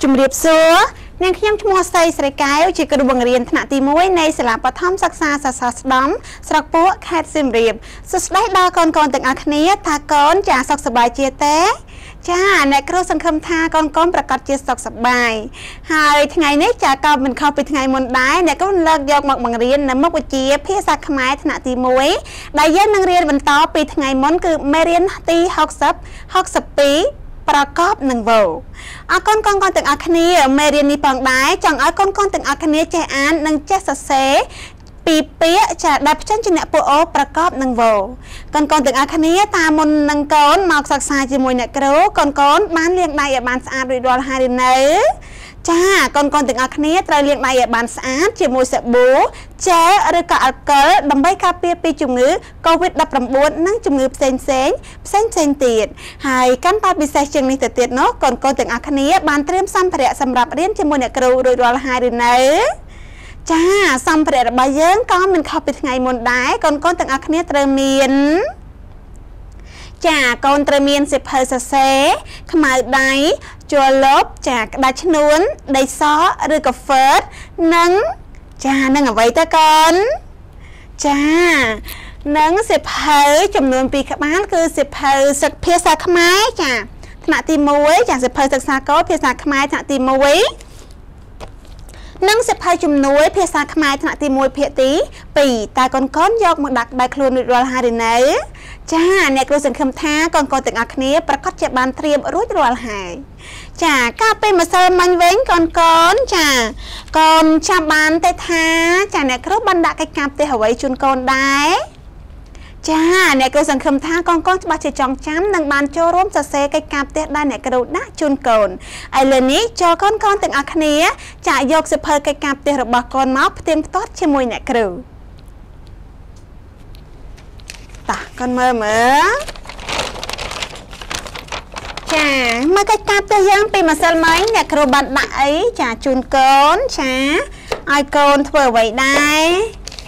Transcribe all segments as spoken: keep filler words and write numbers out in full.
จุ่มเรียบซัวนั่งขยำชั่วโมงใส่ใส่ไก่จีกระดูบังเรียนถนัดตีมวยในสลาปทอมศักษาศาสตร์ดำสระปัวแคดซิมเรียบสุดได้ดาวก่อนก่อนแต่งอาคเนียทากอนจ่าสกสบายเจเต้จ้าในครูสังคมทากอนก้อนประกาศเจสกสบายหายทั้งไงนี้จ่าเก่ามันเข้าไปทั้งไงมนได้เนี่ยก็เลิกยกหมักบังเรียนนำมกวจีพี่สักขมายถนัดตีมวยได้ยันนังเรียนบรรทอไปทั้งไงมนคือไม่เรียนตีหกสับหกสับปีประกอบหนึ่งโวอาก้อนก้อนก้อนตึงอาคเนียเมเรียนมีปองได้จังอาก้อนก้อนตึงอาคเนียเจอันนังเจสเซปีเปียจะดับชั้นจิเนปโอประกอบหนึ่งโวก้อนก้อนตึงอาคเนียตามนนังก้อนหมอกสักษาจิมวยเนกรู้ก้อนก้อนบ้านเลี้ยงได้บ้านสะอาดด้วยดอลฮารินเนอจ้าก่อนก่อนถึงอาคเนียตรายเลี้ยงในบ้านสะอาดจิมวยเสบูเจหรือกับอัลกอฮอล์ดำใบคาเปียปีจุ่มมือโควิดดับประบุนั่งจุ่มมือเซนเซนเซนเซนตีดหายกันปาบิเซจึงในแต่ตีดเนาะก่อนก่อนถึงอาคเนียบ้านเตรียมสัมภาระสำหรับเรียนจิมวยเนี่ยกรูโดยดอลฮารินเนอจ้าสัมภาระใบเยิ้งก็มันเข้าไปไงมนได้ก่อนก่อนถึงอาคเนียเตรียมเมียนจากกอนเตรเมียนสิบเพอร์เซขมายได้จัวลบจากดัชนุนได้ซอหรือกับเฟิร์สนังจ้านังเอาไว้ตะกอนจ้านังสิบเพอร์จำนวนปีขบ้านคือสิบเพอร์สักเพียสาขมายจ้าถนัดตีมวยจากสิบเพอร์สักสาก็เพียสาขมายถนัดตีมวยนั่งสิบพายจุ่มนุ้ยเพียสาขมายถนัดตีมวยเพียตีปีตาก้อนก้อนยกมาดักได้ครูนรอลฮารินเนอจ้าเนี่ยครูสังคมท้าก่อนก่อนตึงอาคเนียประกอบเจ็บบานเตรียมรู้รอลหายจ้าก้าไปมาเซอร์มันเว้งก่อนก่อนจ้าก่อนชาบานเตท้าจ้าเนี่ยครูบันดากิจกรรมเตหไว้จุนก่อนได้จ้าเนี่ยครูสังคมท้าก่อนก่อนจะบาดเจ็บจองจ้ำนังบานโจร่วมจะเซกิจกรรมเตได้เนี่ยกระโดดหน้าจุนก่อนไอเลนี้จอก่อนก่อนตึงอาคเนียจะยกสิเพอกิจกรรมเตระบก่อนมาเตรียมต้นเชมวยเนี่ยครูตาcon mơ mơ chà mơ cái cáp tôi giang pi mà sao mấy nhà kêu bạn đại chà chun côn chà ai côn thưa vậy đây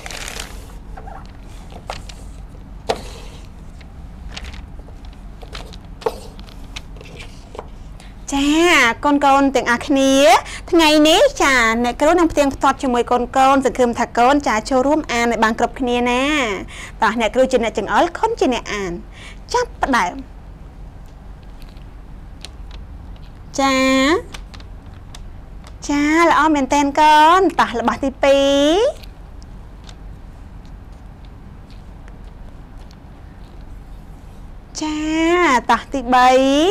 chà con con tiếng ác nia ngày ní chà này cái lúc năm tiếng thoát cho mười con con từ khum thạc con chà cho rúm an này bằng cặp nia nè tao này cái chuyện này chừng ở con chuyện này an chắc bắt đại chà chà là om miền tên con tao là bà tí pí chà tao tí bấy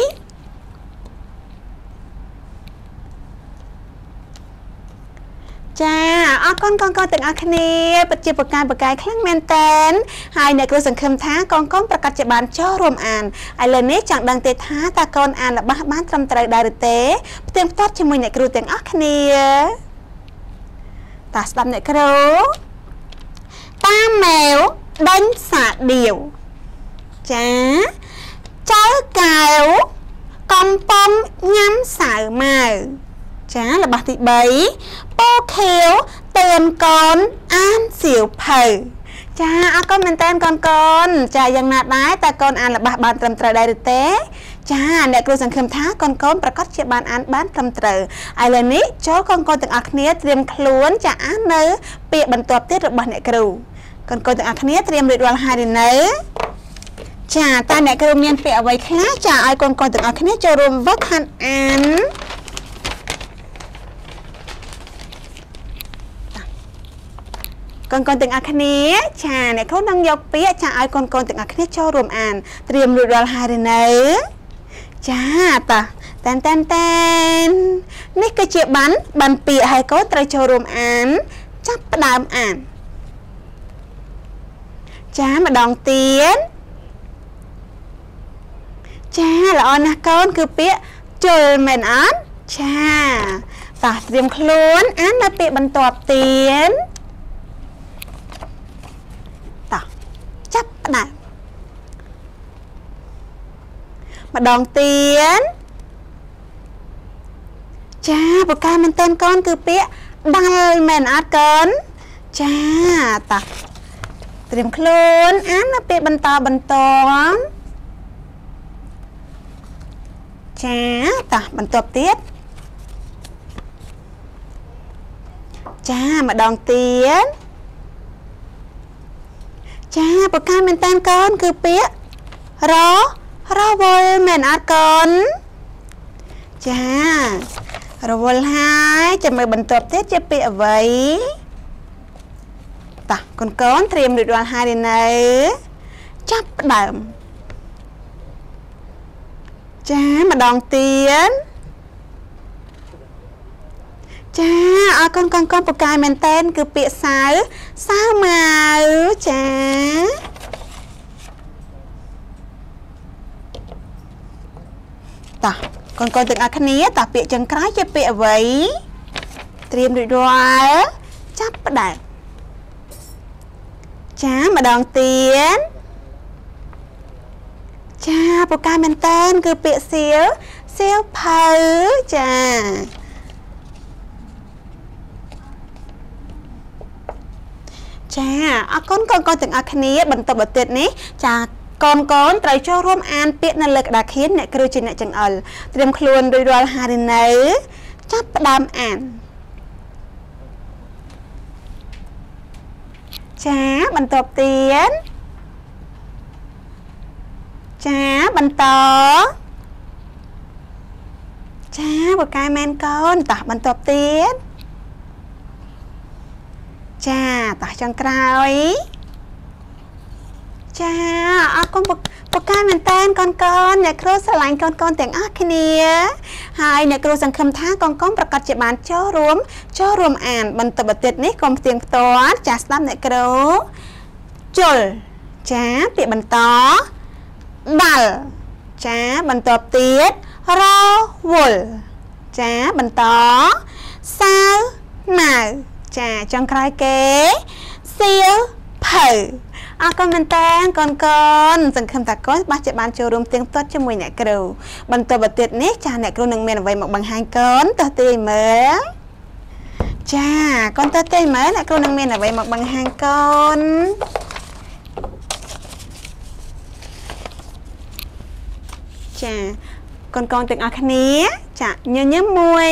จ้าอ๋อก้อนก้อนก้อนตึงอาคเนียปัจจุบันการประกายคลั่งแมนเตนหายในกระสังคมท้าก้อนก้อนประกาศจับานเจ้ารวมอ่านไอเลนี้จากดังเตท้าตาก้อนอ่านและบ้านบ้านตรำตรายได้หรือเตเตรียมทอดชิมวยในกระดูตึงอาคเนียตาสตัมในกระดูตาแมวดันสาเดียวจ้าเจ้าเก่ากองปอมย้ำสาวมาจ้าlà bà thị bấy bố khéo tên con an xỉu phở cha con mình tên con con chaยังนาได้แต่con an là bà bàn trầm trời đây được té cha để côสั่งคำท้า con con ประกอบเชื่อบ้านอันบ้านtrầm trời ไอ้เลยนี้โจ้ con con ต่างอักเนี้ยเตรียมคล้วนจะอันเนื้อเปียบรรทบเตี้ยระบาดเนี่ยครู con con ต่างอักเนี้ยเตรียมเรียนวันหาดินเนื้อจ้าตาเนี่ยครูเมียนเปียไว้คล้าจ้าไอ้ con con ต่างอักเนี้ยจะรวมวัดหันอันcon con từng ác nia chà nàyเขานั่งยกเปี้ยชาไอ้con con từng ác nia choรวมอ่านเตรียมรูดรอลหายเนอจ้าตาแตนแตนแตนนี่คือเจี๊ยบันบันเปียให้เขาเตรียมchoรวมอ่านจับประดามอ่านจ้ามาดองเตียนจ้าละออนนะก้อนคือเปี้ยเจอเหม็นอ่านจ้าตาเตรียมคล้วนอ่านมาเปียบรรทบเตียนจับน่ะมาดองเตียนจ้าปากกามันเต้นก้อนคือเปี้ยดังแมนอาร์ตเกินจ้าตักเตรียมโคลนอ่านมาเปี้ยบรรทอบรรทมจ้าตักบรรทบเตี้ยចាម្ដងទៀតចាប្រកាសមែនតានកូនគឺពាក្យររវល់មែនអត់កូនចារវល់ហើយចាំមើលបន្ទាប់ទៀតជាពាក្យអ្វីតោះកូនកូនត្រៀមរួចរាល់ហើយនៅចាប់ផ្ដើមចាម្ដងទៀតចាអរគុណកូនកូនពូកែមែនតើគឺពាក្យសៅសៅម៉ៅចាតោះកូនកូនទាំងអស់គ្នាតោះពាក្យចុងក្រោយជាពាក្យអ្វីត្រៀមរួចរាល់ចាប់ផ្ដើមចាម្ដងទៀតចាពូកែមែនតើគឺពាក្យសៀវសៀវភៅចាចាអរគុណកូនកូនទាំងអស់គ្នាបន្តទៅទៀតនេះចាកូនកូនត្រូវចូលរួមអានពាក្យនៅលើក្តារខៀនអ្នកគ្រូជាអ្នកចង្អុលត្រៀមខ្លួនរួចរាល់ហើយនៅចាប់ផ្ដើមអានចាបន្តទៀតចាបន្តចាពូកែមែនកូនតោះបន្តទៀតចាតោះចុងក្រោយចាអរគុណពូកែមែនតើកូនកូនអ្នកគ្រូស្រឡាញ់កូនកូនទាំងអស់គ្នាហើយអ្នកគ្រូសង្ឃឹមថាកូនកូនប្រកាសជាបានចូលរួមចូលរួមអានបន្តបន្ទាប់នេះកុំផ្ទៀងផ្ទាត់ចាស្ដាប់អ្នកគ្រូជុលចាពាក្យបន្តដាល់ចាបន្តទៀតរវល់ចាបន្តសាវម៉ៅចាចុងក្រោយគេសៀវភៅអរគុណមែនតើកូនកូនសង្ឃឹមថាកូនបាស់ជាបានចូលរួមទៀងទាត់ជាមួយអ្នកគ្រូបន្តទៅទៀតនេះចាអ្នកគ្រូនឹងមានអ្វីមកបង្ហាញកូនតើទេមើលចាកូនតើទេមើលអ្នកគ្រូនឹងមានអ្វីមកបង្ហាញកូនចាកូនកូនទាំងអស់គ្នាចាញញឹមមួយ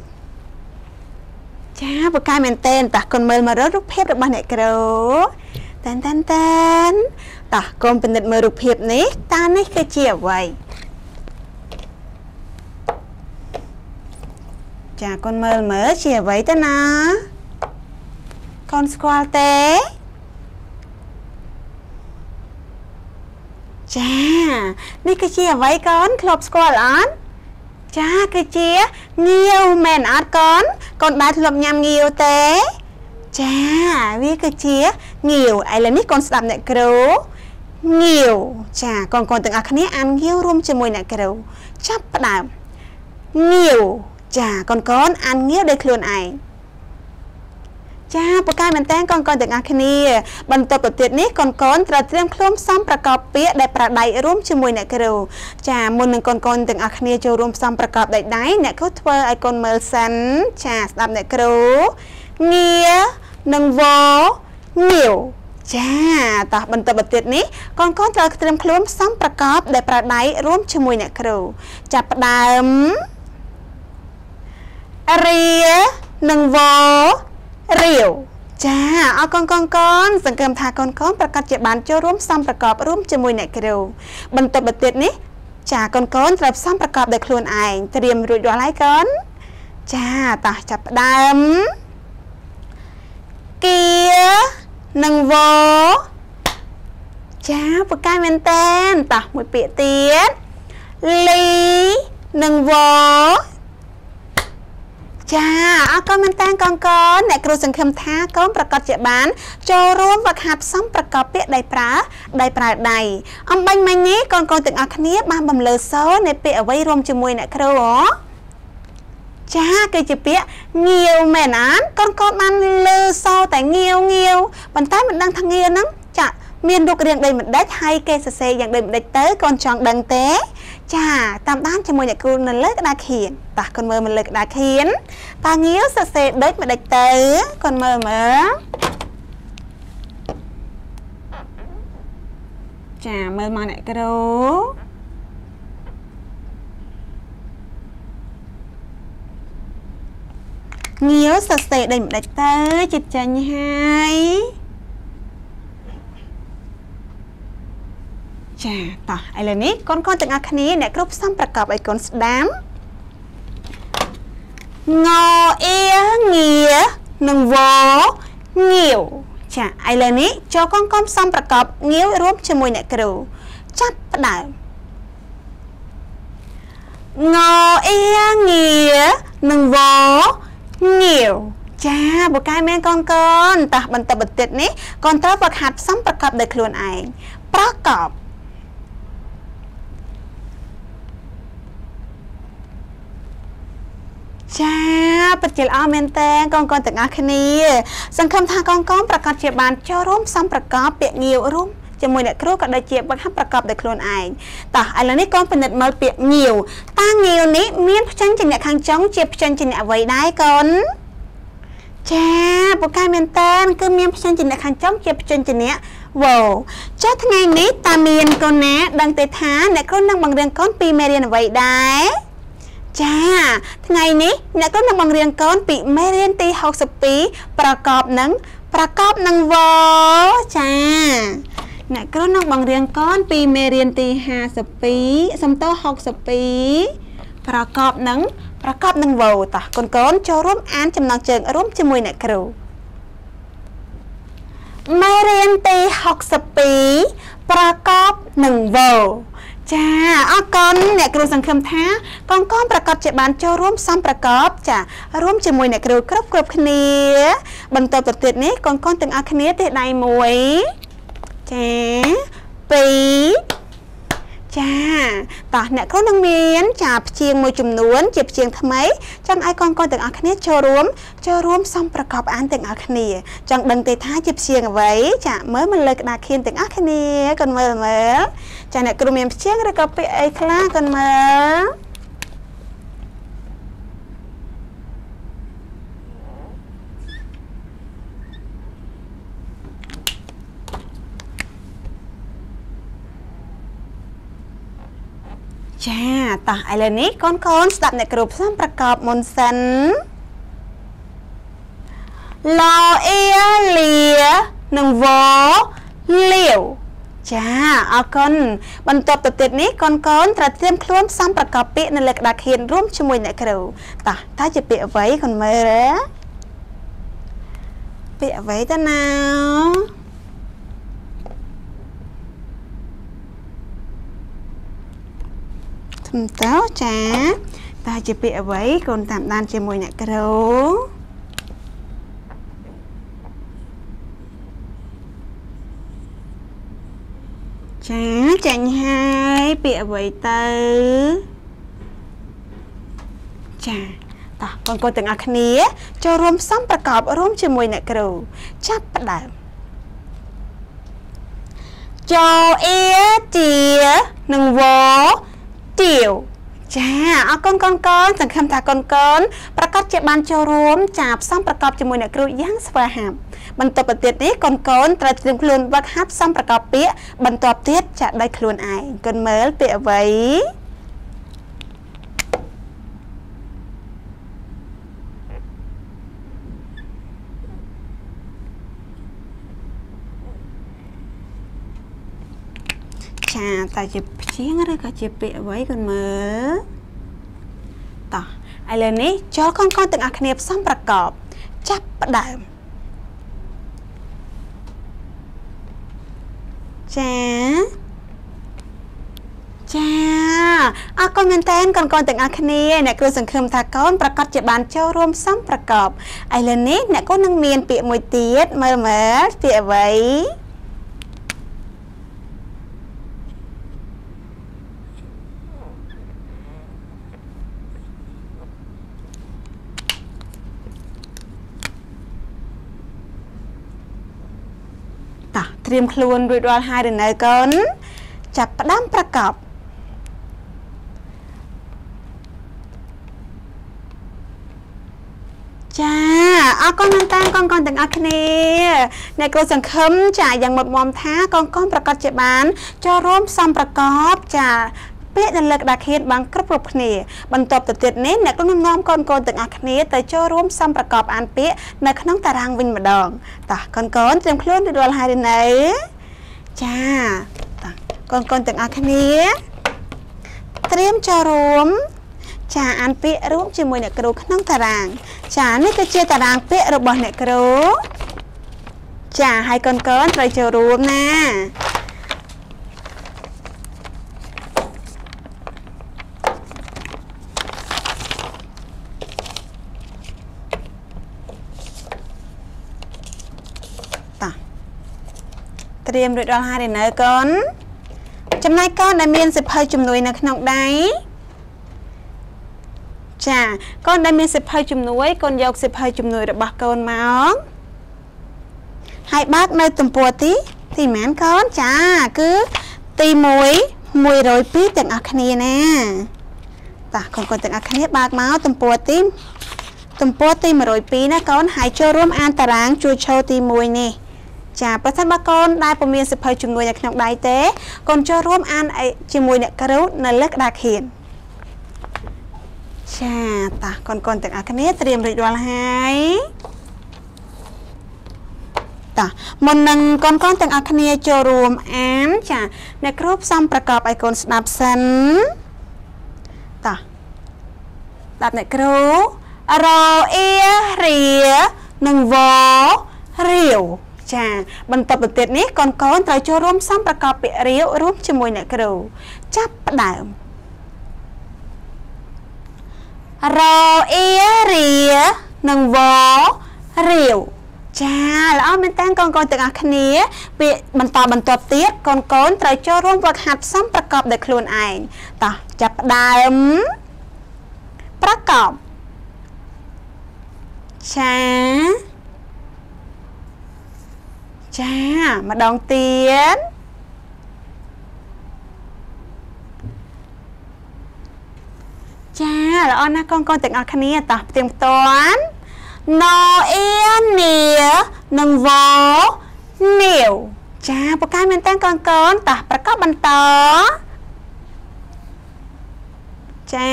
ចាពូកែមែនតើតោះកូនមើលមករករូបភាពរបស់អ្នកគ្រូតានតានតានតោះកុំពិនិត្យមើលរូបភាពនេះតើនេះគឺជាអ្វីចាកូនមើលមើលជាអ្វីទៅណាកូនស្គាល់ទេចានេះគឺជាអ្វីកូនធ្លាប់ស្គាល់អត់ចាគឺជាងាវមែនអត់កូនកូនបានធ្លាប់ញ៉ាំងាវទេចាវាគឺជាងាវឥឡូវនេះកូនស្ដាប់អ្នកគ្រូងាវចាកូនកូនទាំងអស់គ្នាអានងាវរួមជាមួយអ្នកគ្រូចាប់ផ្ដើមងាវចាកូនកូនអានងាវដោយខ្លួនឯងចាពូកែមែនតើកូនកូនទាំងអស់គ្នាបន្តទៅទៀតនេះកូនកូនត្រូវត្រៀមខ្លួនផ្សំប្រកបពាក្យដែលប្រដៅរួមជាមួយអ្នកគ្រូចាមុននឹងកូនកូនទាំងអស់គ្នាចូលរួមផ្សំប្រកបដោយដៃអ្នកគ្រូធ្វើឲ្យកូនមើលសិនចាស្ដាប់អ្នកគ្រូងានិងវងាវចាតោះបន្តទៅទៀតនេះកូនកូនត្រូវត្រៀមខ្លួនផ្សំប្រកបដែលប្រដៅរួមជាមួយអ្នកគ្រូចាប់ផ្ដើមរានិងវរាវចាអរគុណកូនកូនសង្ឃឹមថាកូនកូនប្រកាសជាបានចូលរួមផ្សំប្រកបរួមជាមួយអ្នកគ្រូបន្តទៅទៀតនេះចាកូនកូនត្រូវផ្សំប្រកបដោយខ្លួនឯងត្រៀមរួចរាល់ហើយកូនចាតោះចាប់ផ្ដើមគៀនិងវចាពូកែមែនតើតោះមួយពាក្យទៀតលីនិងវចាអរគុណមែនតើកូនកូនអ្នកគ្រូសង្ឃឹមថាកូនប្រកាសជាបានចូលរួមវឹកហាត់ផ្សំប្រកបពាក្យដៃប្រើដៃប្រើដៃអំបញ្ញមិញនេះកូនកូនទាំងអស់គ្នាបានបំលើសូរនៃពាក្យអ្វីរួមជាមួយអ្នកគ្រូហ៎ចាគឺជាពាក្យងាវមែនអានកូនកូនបានលើសូរតែងាវងាវប៉ុន្តែមិនដឹងថាងាវហ្នឹងចាមានរូបរាងដូចម្ដេចហើយគេសរសេរយ៉ាងដូចម្ដេចទៅកូនចង់ដឹងទេចាតាមដានជាមួយអ្នកគ្រូនៅលើក្តារខៀនតោះកូនមើលមកលើក្តារខៀនតើងាវសរសេរដូចម្ដេចទៅកូនមើលមើលចាមើលមកអ្នកគ្រូ nghiវសរសេរដូចមិនដាច់ទៅចិត្តចាញ់ហើយចាតោះឥឡូវនេះកូនកូនទាំងអស់គ្នាអ្នកគ្រូផ្សំប្រកបឲ្យកូនស្ដាប់ងអៀងានិងវងាវចាឥឡូវនេះចូលកូនកូនផ្សំប្រកបងាវរួមជាមួយអ្នកគ្រូចាប់ផ្ដើមងអៀងានិងវងាវចាបកកាយមានកូនកូនតោះបន្តបន្ទាប់នេះកូនត្រូវฝึกហាត់ផ្សំប្រកបដោយខ្លួនឯងប្រកបចាពិតជាល្អមែនតើកូនកូនទាំងអស់គ្នាសង្ឃឹមថាកូនកូនប្រកាសជាបានចូលរួមផ្សំប្រកបពាក្យងាវរួមជាមួយអ្នកគ្រូក៏ដូចជាបង្ហាត់ប្រកបដោយខ្លួនឯងតោះឥឡូវនេះកូនពិនិត្យមើលពាក្យងាវតើងាវនេះមានផ្ចិញជាអ្នកខាងចុងជាផ្ចិញជាអ្នកអ្វីដែរកូនចាពូកែមែនតើគឺមានផ្ចិញជាអ្នកខាងចុងជាផ្ចិញជាអ្នកវ៉ូចុះថ្ងៃនេះតើមានកូនណាដឹងទេថាអ្នកគ្រូនឹងបង្រៀនកូនពីមេរៀនអ្វីដែរចាថ្ងៃនេះអ្នកគ្រូនឹងបង្រៀនកូនពីមេរៀនទីหกสิบពីរប្រកបនឹងប្រកបនឹងវចាអ្នកគ្រូនឹងបង្រៀនកូនពីមេរៀនទីห้าสิบពីរសំទោหกสิบពីរប្រកបនឹងប្រកបនឹងវតោះកូនកូនចូលរួមអានចំណងជើងរួមជាមួយអ្នកគ្រូមេរៀនទីหกสิบពីរប្រកបនឹងវចាអរគុណអ្នកគ្រូសង្ឃឹមថាកូនកូនប្រកាសជាបានចូលរួមផ្សំប្រកបចារួមជាមួយអ្នកគ្រូគ្រប់គ្រប់គ្នាបន្តទៅទៀតនេះកូនកូនទាំងអស់គ្នាទេដៃមួយចាពីរចាតោះអ្នកគ្រូនឹងមានចាព្យាង្គមួយចំនួនជាព្យាង្គថ្មីចង់ឲ្យកូនកូនទាំងអស់គ្នាចូលរួមចូលរួមផ្សំប្រកបអានទាំងអស់គ្នាចង់ដឹងទេថាជាព្យាង្គអ្វីចាមើលមកលើក្តារខៀនទាំងអស់គ្នាកូនមើលមើលចាអ្នកគ្រូមានព្យាង្គឬក៏ពាក្យអីខ្លះកូនមើលចាតោះឥឡូវនេះកូនកូនស្ដាប់អ្នកគ្រូផ្សំប្រកបមុនសិនឡអៀលានិងវលាវចាអរគុណបន្ទាប់ទៅទៀតនេះកូនកូនត្រូវត្រៀមខ្លួនផ្សំប្រកបពាក្យនៅលើក្តារខៀនរួមជាមួយអ្នកគ្រូតោះតើជាពាក្យអ្វីកូនមើលពាក្យអ្វីតើណាតើចាតើជាពាក្យអ្វីកូនតាមដានជាមួយអ្នកគ្រូចាចាញ់ហើយពាក្យអ្វីទៅចាតោះកូនកូនទាំងអស់គ្នាចូលរួមផ្សំប្រកបរួមជាមួយអ្នកគ្រូចាប់ផ្ដើមចូលអៀជានិងវទាវចាអរគុណកូនកូនសង្ឃឹមថាកូនកូនប្រកាសជាបានចូលរួមចាផ្សំប្រកបជាមួយអ្នកគ្រូយ៉ាងស្វាហាប់បន្ទាប់ទៅទៀតនេះកូនកូនត្រូវត្រៀមខ្លួនវឹកហាត់ផ្សំប្រកបពាក្យបន្ទាប់ទៀតចាដោយខ្លួនឯងកូនមើលពាក្យអ្វីចាតើជាព្យាង្គឬក៏ជាពាក្យអ្វីកូនមើលតោះឥឡូវនេះចូលកូនកូនទាំងអស់គ្នាផ្សំប្រកបចាប់ផ្ដើមចាចាអរគុណមែនតើកូនកូនទាំងអស់គ្នាអ្នកគ្រូសង្ឃឹមថាកូនប្រកាសជាបានចូលរួមផ្សំប្រកបឥឡូវនេះអ្នកកូននឹងមានពាក្យមួយទៀតមើលមើលពាក្យអ្វីត្រៀមខ្លួនរួចរាល់ហើយឬនៅកូនចាប់ផ្ដើមប្រកបចាអរគុណមែនតើកូនកូនទាំងអស់គ្នាអ្នកគ្រូសង្ឃឹមចាយ៉ាងមុតមមថាកូនកូនប្រកាសជាបានចូលរួមផ្សំប្រកបចាពាក្យដែលលើកដាក់ខៀនបានគ្រប់គ្រប់គ្នាបន្ទាប់ទៅទៀតនេះអ្នកនឹងនាំកូនកូនទាំងអស់គ្នាទៅចូលរួមសំប្រកបអានពាក្យនៅក្នុងតារាងវិញម្ដងតោះកូនកូនត្រៀមខ្លួនរួចរាល់ហើយឬនៅចាតោះកូនកូនទាំងអស់គ្នាត្រៀមចូលរួមចាអានពាក្យរួមជាមួយអ្នកគ្រូក្នុងតារាងចានេះគឺជាតារាងពាក្យរបស់អ្នកគ្រូចាហើយកូនកូនត្រូវចូលរួមណាត្រៀមរួចរាល់ហើយនៅកូនចំណែកកូនដែលមានសិភៅជំនួយនៅក្នុងដៃចាកូនដែលមានសិភៅជំនួយកូនយកសិភៅជំនួយរបស់កូនមកហើយបើកនៅទំព័រទីទីម៉ានកូនចាគឺទីមួយមួយរយពីរទាំងអស់គ្នាណាតោះកូនកូនទាំងអស់គ្នាបើកមកទំព័រទីទំព័រទីមួយរយពីរណាកូនហើយចូលរួមអានតារាងជួរឈរទីមួយនេះចាប្រសិនបើកូនដែលពុំមានសិភៅជំនួយនៅក្នុងដៃទេកូនចូលរួមអានជាមួយអ្នកគ្រូនៅលើក្តារខៀនចាតោះកូនកូនទាំងអស់គ្នាត្រៀមរួចរាល់ហើយតោះមុននឹងកូនកូនទាំងអស់គ្នាចូលរួមអានចាអ្នកគ្រូផ្សំប្រកបឲ្យកូនស្ដាប់សិនតោះស្ដាប់អ្នកគ្រូរអៀរៀនិងវរាវចាបន្ទាប់ទៅទៀតនេះកូនកូនត្រូវចូលរួមសំប្រកបពាក្យរាវរួមជាមួយអ្នកគ្រូចាប់ផ្ដើមរអៀរៀនិងវរាវចាល្អមែនតើកូនកូនទាំងអស់គ្នាពាក្យបន្តបន្ទាប់ទៀតកូនកូនត្រូវចូលរួមហ្វឹកហាត់សំប្រកបដោយខ្លួនឯងតោះចាប់ផ្ដើមប្រកបចាចាម្ដងទៀតចាល្អណាស់កូនកូនទាំងអស់គ្នាតោះផ្ទៀងផ្ទាត់ណអៀនីនិងវនាវចាប្រកាសមែនតើកូនកូនតោះប្រកបបន្តចា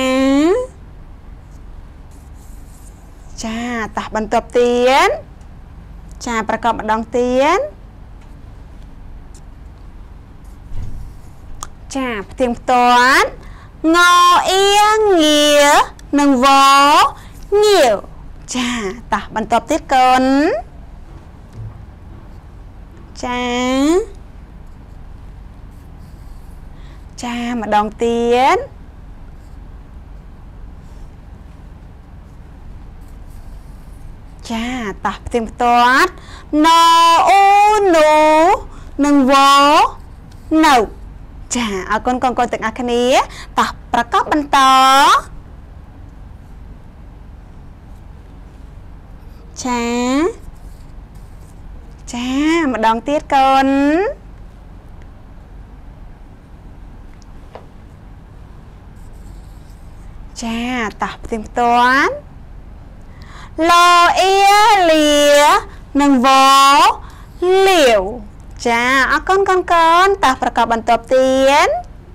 ចាតោះបន្ទាប់ទៀតចាប្រកបម្ដងទៀតចាផ្ទៀងផ្ទាត់ងអៀងានិងវងាវចាតោះបន្ទាប់ទៀតកូនចាចាម្ដងទៀតចាតោះផ្ទៀងផ្ទាត់ណអូនូនិងវនៅចាអរគុណកូនកូនទាំងអស់គ្នាតោះប្រកបបន្តចាចាម្ដងទៀតកូនចាតោះផ្ទៀងផ្ទាត់ឡអៀលានិងវលាវចាអរគុណកូនកូនតោះប្រកបបន្ទាប់ទៀត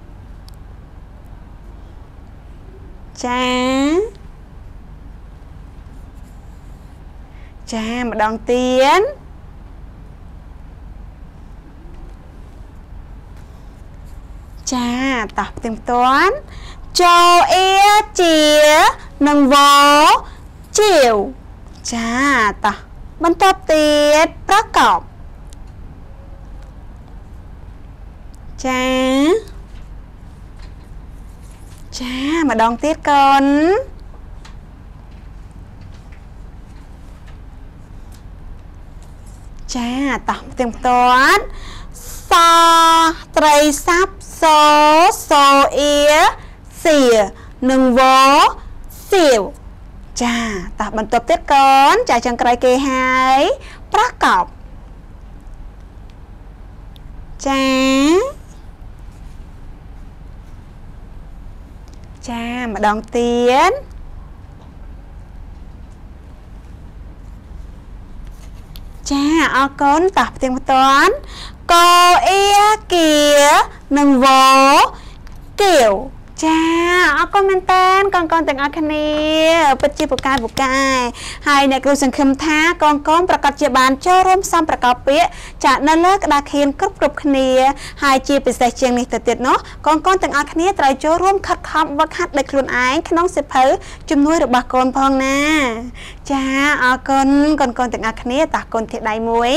ចាចាម្ដងទៀតចាតោះផ្ទៀងផ្ទាត់ចអៀជានិងវជាវចាតោះបន្ទាប់ទៀតប្រកបចាចាម្ដងទៀតកូនចាតោះផ្ទៀងផ្ទាត់សត្រីស័ព្ទសសូអៀសៀនិងវសៀវចាតោះបន្ទាប់ទៀតកូនចាចុងក្រោយគេហើយប្រកបចាចាម្ដងទៀតចាអរគុណតោះផ្ទៀងផ្ទាត់កអៀគានិងវเกี่ยวจ้าเอาก็มันเต้นกองกองแต่งอาคเนียปัจจิปการบุกายให้ในกรุสังคมท้ากองกองประกาศเจบานเจ้าร่วมซ้ำประกอบเปี้ยจะนั่นเลิกดาเคียนกรุบกรุบคเนียให้จีเป็นสายเชียงนี่แต่เด็ดเนาะกองกองแต่งอาคเนียไตรเจ้าร่วมคัดคำวักคัดในครุนไอ้ขนมเสพเผอจุ่มนุ้ยหรือบากรพองนะจ้าเอากอนกองกองแต่งอาคเนียตากอนเทใดมวย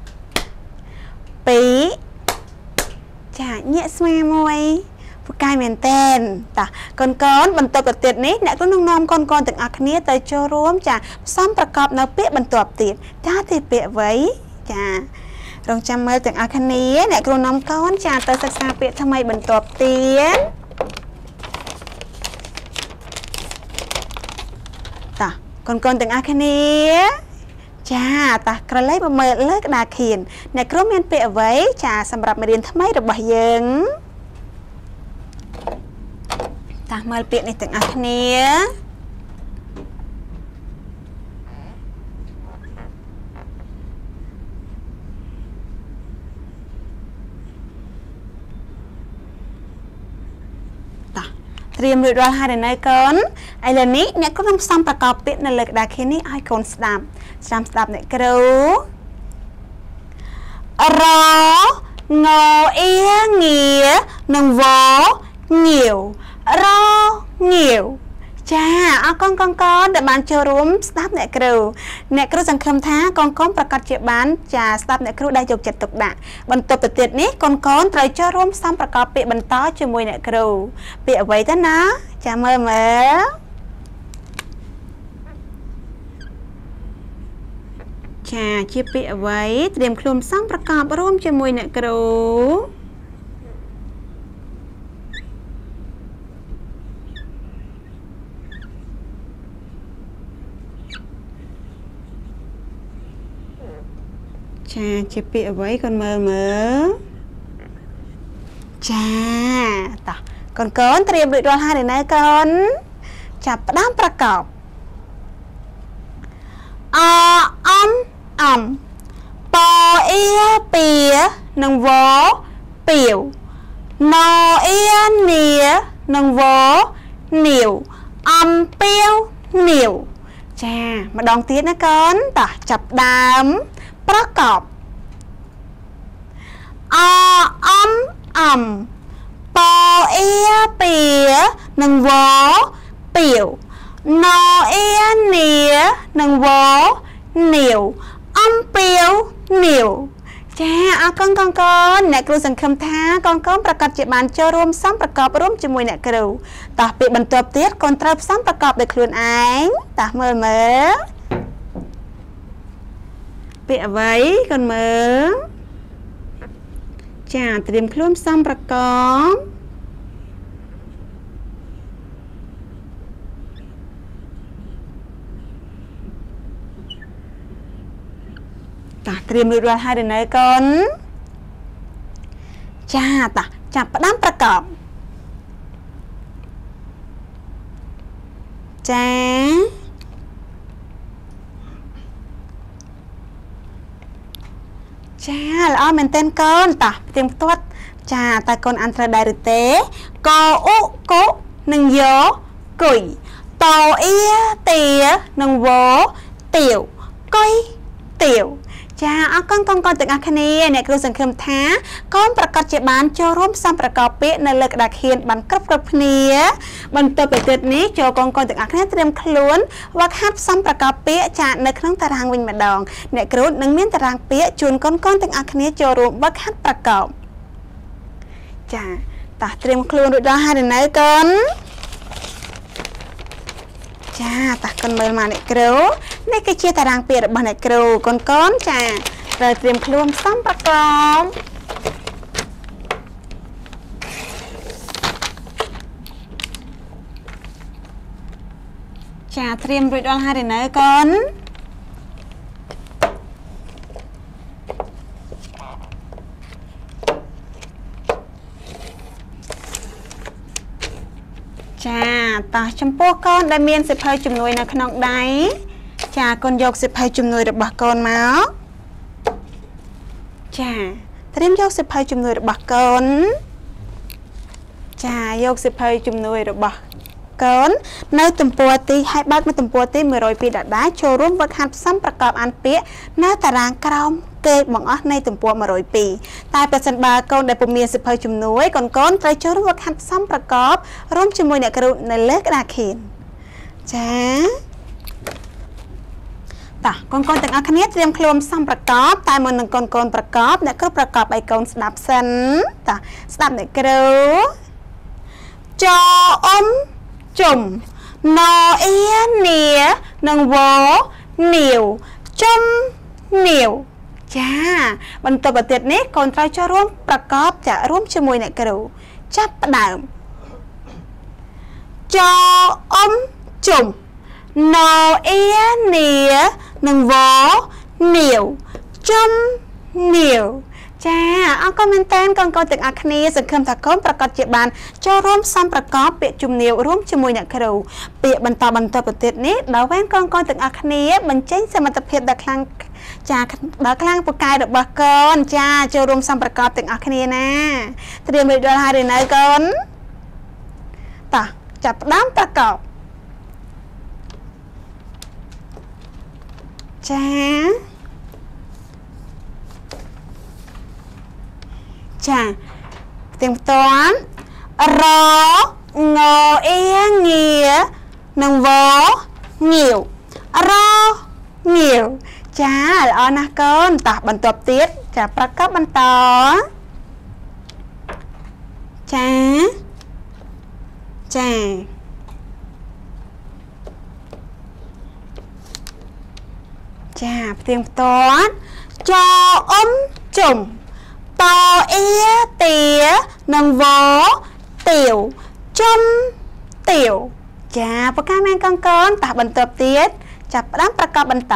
ปีจ้าเนี้ยสมัยมวยกายเมนเต้นแต่ก่อนก่อนบรรทบกับติดนี้เนี่ยก็น้องน้องก่อนก่อนถึงอาคเนียแต่โจร่วมจะซ้ำประกอบในเป๊ะบรรทบติดจ้าติดเป๊ะไว้จ้าลองจำเมื่อถึงอาคเนียเนี่ยก็น้องก้อนจะแต่ศึกษาเป๊ะทำไมบรรทบติดแต่ก่อนก่อนถึงอาคเนียจ้าแต่กระไรประเมินเลิกดาเขียนเนี่ยก็เมนเป๊ะไว้จ้าสำหรับมาเรียนทำไมระบายยังตามาเปลี่ยนในตึงอาคเนียตาเตรียมเรียบร้อยให้ในก่อนไอ้เรื่องนี้เนี่ยก็ต้องซ้ำประกอบเปลี่ยนในเลือกดาเขียนนี้ไอคอนสตาร์สตาร์สตาร์เนี่ยกระรองอเอียเงียนงวอเหนียวรอเหนียวจ้าเอากองกองกอนแต่บ้านเจอร่วมสตาฟเนกรูเนกรูสังคมท้ากองกองประกาศเจ็บบ้านจ้าสตาฟเนกรูได้ยกจัดตกด่าบรรทบประเทศนี้กองกอนไตรเจอร่วมซ้ำประกอบเปียบรรท้อจมวยเนกรูเปียไว้ท่านนะจ้าเมื่อเมื่อจ้าเชียเปียไว้เตรียมคลุมซ้ำประกอบร่วมจมวยเนกรูจ้าเจ็บปีเอาไว้ก่อนเมื่อเมื่อจ้าต่อก่อนก่อนเตรียมดูดวงให้เดี๋ยวนะก่อนจับด้ามประกอบออมอมปอเอียเปียนังวอเปียวนอเอียเนียนังวอเหนียวอมเปียวเหนียวจ้ามาดองตีนะก่อนต่อจับด้ามประกอบออมอมปอเอียเปียนังวอเปียวนอเอียเนียนังวอเหนียวอมเปียวเหนียวจ้าเอากองกองกอนเนี่ยครูสังคมท้ากองกองประกอบเจ็บบานเจอร่วมซ้ำประกอบร่วมจมวยเนี่ยครูต่อปีบรรทบเตี้ยก่อนเติมซ้ำประกอบโดยครูนไอ้ต่อเมื่อเมื่อเปียไว้ก่อนเมื่อจ้าเตรียมคลุมซ้ำประกอบตาเตรียมดูดวงให้เดี๋ยวนี้ก่อนจ้าตาจับด้ามประกอบจ้าจ้าแล้วมันเต้นก้อนต่อเตรียมตัวจ้าตะกอนอันตรายหรือเตะกออุกุหนึ่งโยกุยโตเอียเตียหนึ่งโวเตียวก้อยเตียวจ้าเอาก้อนก้อนก้อนตึกอาคเนียเนี่ยคือสังคมท้าก้อนประกอบเจ็บบานโจร่วมซ้ำประกอบเป๊ะในเลือกดักเขียนบันกรบกรบเนียบันตัวไปติดนี้โจก้อนก้อนตึกอาคเนียเตรียมคล้วนว่าคัดซ้ำประกอบเป๊ะจะในเครื่องตารางวิ่งมาดองเนี่ยกรุดหนึ่งเมียนตารางเป๊ะจูนก้อนก้อนตึกอาคเนียโจร่วมว่าคัดประกอบจ้าตาเตรียมคล้วนดูด้านให้เดี๋ยวนี้ก่อนจ้าตากันเมื่อมาเนี่ยกรูในกระเจี๊ยตารางเปียดบันเนี่ยกรูก้อนก้อนจ้าเราเตรียมคล้วนซ้ำประกอบจ้าเตรียมดูด้านให้เดี๋ยวนี้ก่อนจ้าต่อชมพูก้อนได้เมียนสิบเฮจุ่มนวยในขนมได้จ้าก้อนยกสิบเฮจุ่มนวยระบก้อนมาจ้าเตรียมยกสิบเฮจุ่มนวยระบก้อนចាយកសិភ័យជំនួយរបស់កូននៅទំព័រទីហើយបើកមកទំព័រទីមួយរយពីរដដែលចូលរួមវឹកហាត់ផ្សំប្រកបអានពាក្យនៅតារាងក្រោមគេបង្អស់នៃទំព័រមួយរយពីរតែប្រសិនបើកូនដែលពុំមានសិភ័យជំនួយកូនកូនត្រូវចូលរួមវឹកហាត់ផ្សំប្រកបរួមជាមួយអ្នកគ្រូនៅលើក្តារខៀនចាតោះកូនកូនទាំងអស់គ្នាត្រៀមខ្លួនផ្សំប្រកបតែមុននឹងកូនកូនប្រកបអ្នកគ្រូប្រកបឲ្យកូនស្ដាប់សិនតោះស្ដាប់អ្នកគ្រូចអ៊ំជុំណអៀនីនិងវនីវជុំនីវចាបន្ទាប់មកទៀតនេះកូនត្រូវចូលរួមប្រកបចារួមជាមួយអ្នកគ្រូចាប់ផ្ដើមចអ៊ំជុំណអៀនីនិងវនីវជុំនីវចាអរគុណមែនតើកូនកូនទាំងអស់គ្នាសង្ឃឹមថាកូនប្រកាសជាបានចូលរួមផ្សំប្រកបពាក្យជំនាញរួមជាមួយអ្នកគ្រូពាក្យបន្តបន្តទៅទៀតនេះដល់វេនកូនកូនទាំងអស់គ្នាបញ្ចេញសមត្ថភាពដ៏ខ្លាំងចាដល់ខ្លាំងពូកែរបស់កូនចាចូលរួមផ្សំប្រកបទាំងអស់គ្នាណាត្រៀមរួចរាល់ហើយឬនៅកូនតោះចាប់ផ្ដើមប្រកបចាចាទាំងផ្ទាន់រងអៀងានិងវងាវរងាវចាល្អណាស់កូនតោះបន្ទាប់ទៀតចាប្រកបបន្តចាចាចាផ្ទៀងផ្ទាត់ចអ៊ំជុំតអៀទានិងវទាវជុំទាវចាប្រកាសមែនកូនកូនតោះបន្ទាប់ទៀតចាប់ផ្ដើមប្រកបបន្ត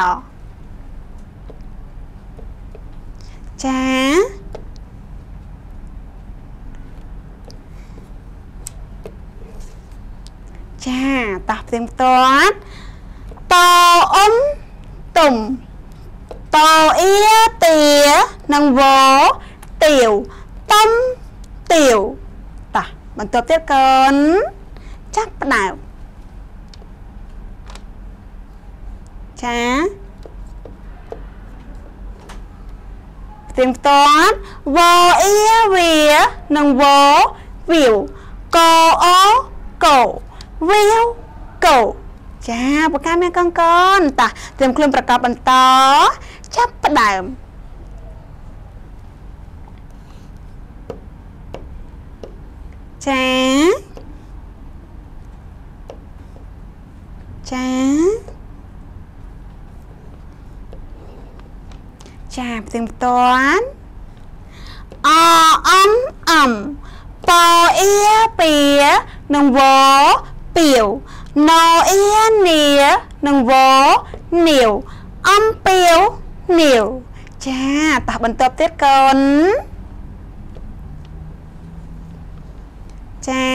ចាចាតោះផ្ទៀងផ្ទាត់តអ៊ំទុំតអៀទានិងវទាវតំទាវតោះបន្ទាប់ទៀតកូនចាប់ផ្ដើមចាផ្ទៀងផ្ទាត់វអៀវានិងវវាវកអកោវាវកោចាប្រកាសមានកូនកូនតោះត្រៀមខ្លួនប្រកបបន្តចាប់ផ្ដើមចាចាចាផ្ទៀងផ្ទាត់អអំអំតអៀពីនិងវពីវណអៀនីនិងវនីវអំពីវនីវចាតោះបន្ទាប់ទៀតកូនចា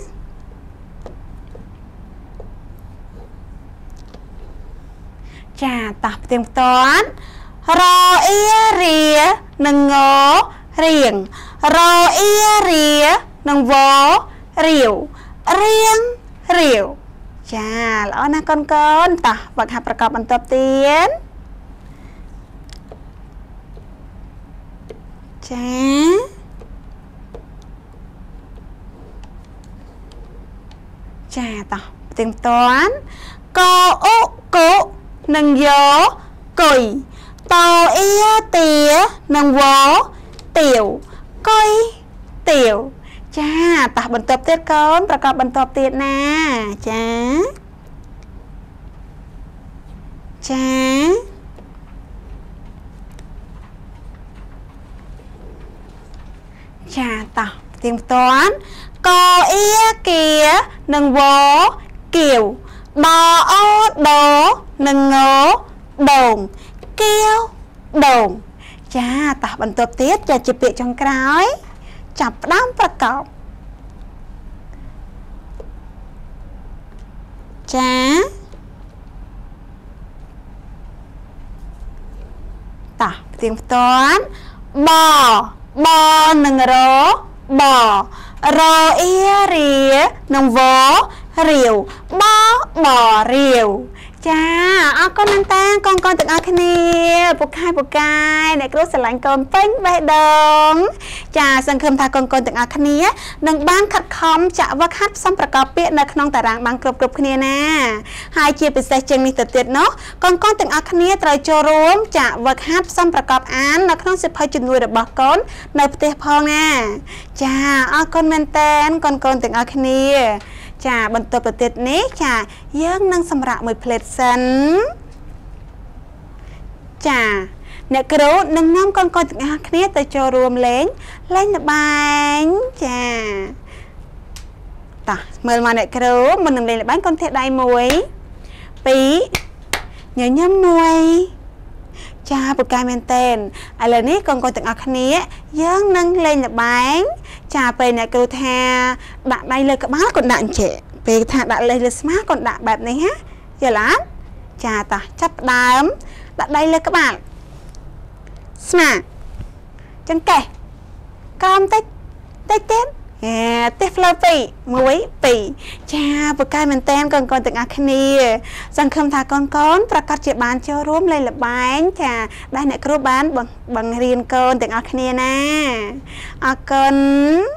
ចាតោះផ្ទៀងផ្ទាត់រអៀរានិងងរៀងរអៀរានិងវរាវរៀងរាវចាល្អណាស់កូនកូនតោះវឹកហាត់ប្រកបបន្ទាប់ទៀតចាចាតោះផ្ទៀងផ្ទាត់កអុកុនិងយោគុយតអៀទានិងវទាវគុយទាវចាតោះបន្ទាប់ទៀតកូនប្រកបបន្ទាប់ទៀតណាចាចាចាតោះផ្ទៀងផ្ទាត់កអៀគានិងវគៀវដអដនិងងដងគៀវដងចាតោះបន្ទាប់ទៀតចាជាពាក្យចុងក្រោយចាប់ផ្ដើមប្រកបចាតោះផ្ទៀងផ្ទាត់បបនិងរបរអ៊ីរៀនិងវរាវបបរាវចាអរគុណមែនតើកូនកូនទាំងអស់គ្នាពូខែពូកែអ្នកគ្រូស្រឡាញ់កូនពេញបេះដូងចាសង្ឃឹមថាកូនកូនទាំងអស់គ្នានឹងបានខិតខំចាក់វឹកហាត់ផ្សំប្រកបពាក្យនៅក្នុងតារាងបានគ្រប់គ្រប់គ្នាណាហើយជាពិសេសជាងនេះទៅទៀតនោះកូនកូនទាំងអស់គ្នាត្រូវចូលរួមចាក់វឹកហាត់ផ្សំប្រកបអាននៅក្នុងសិភៅជំនួយរបស់កូននៅផ្ទះផងណាចាអរគុណមែនតើកូនកូនទាំងអស់គ្នាចាបន្ទាប់ទៅទៀតនេះចាយើងនឹងសម្រាប់មួយផ្លេតសិនចាអ្នកគ្រូនឹងនាំកូនកូនទាំងអស់គ្នាទៅចូលរួមលេងលេងល្បែងចាតោះមើលមកអ្នកគ្រូមុននឹងលេងល្បែងកូនធាក់ដៃមួយពីរញញឹមមួយចាពូកែមែនតើឥឡូវនេះកូនកូនទាំងអស់គ្នាយើងនឹងលេងល្បែងចាពេលអ្នកគ្រូថាដាក់ដៃលើក្បាលកូនដាក់អញ្ចេះពេលថាដាក់លេខលើស្មាកូនដាក់បែបនេះណាយល់អត់ចាតោះចាប់ផ្ដើមដាក់ដៃលើក្បាលស្មាចង្កេះកំតិចតិចទៀតហេទេផ្លូវពីរមួយពីរចាពូកែមែនតើកូនកូនទាំងអស់គ្នាសង្ឃឹមថាកូនកូនប្រកាសជាបានចូលរួមលេងល្បែងចាដែលអ្នកគ្រូបានបង្រៀនកូនទាំងអស់គ្នាណាអរគុណ